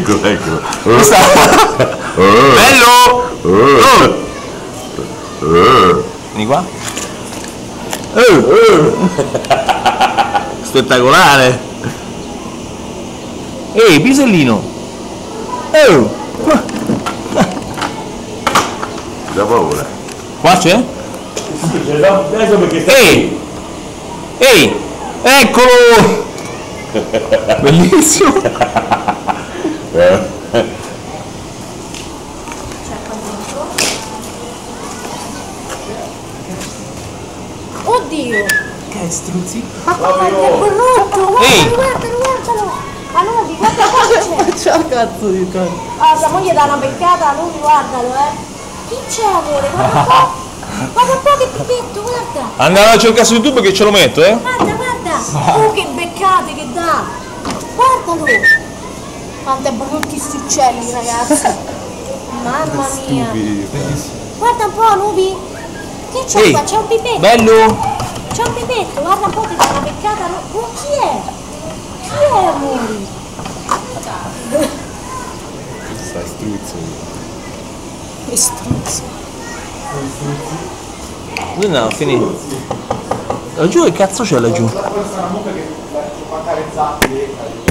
Eccolo, eccolo. Bello! Vieni qua. Spettacolare! Ehi, pisellino! Ti dà paura. Qua c'è? Sì, ce l'ho adesso perché sta Ehi! Ehi! Eccolo! Bellissimo! Oddio! Che struzzi? Ma che brutto! Ehi! Guardalo, guardalo! Ma Nubi, guarda qua c'è! Ciao cazzo di cane! Ah, la moglie dà una beccata, Nubi, guardalo, Chi c'è, amore? Guarda qua! Guarda qua che pipetto, guarda! Andavo a cercare su YouTube che ce lo metto, Guarda, guarda! Oh, che beccate che dà! Guardalo! Quanto brutti sti uccelli, ragazzi! Mamma mia! Guarda un po', Nubi! Che c'è Ehi, qua? C'è un pipetto! Bello! C'è un pipetto, guarda un po', ti dà una beccata! Oh, chi è? Chi è, amore? sta struzzo. Che struzzo! Dove andiamo a finire? Laggiù che cazzo c'è laggiù? Questa è una mucca che ci fa accarezzarti.